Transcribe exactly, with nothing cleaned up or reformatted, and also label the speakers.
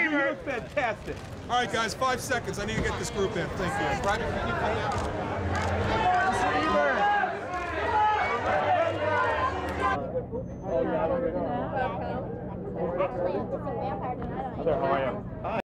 Speaker 1: you look fantastic.
Speaker 2: All right, guys, five seconds. I need to get this group in. Thank you. Private, can you come down?
Speaker 3: Actually, I'm just a vampire tonight.
Speaker 4: How are you? Hi.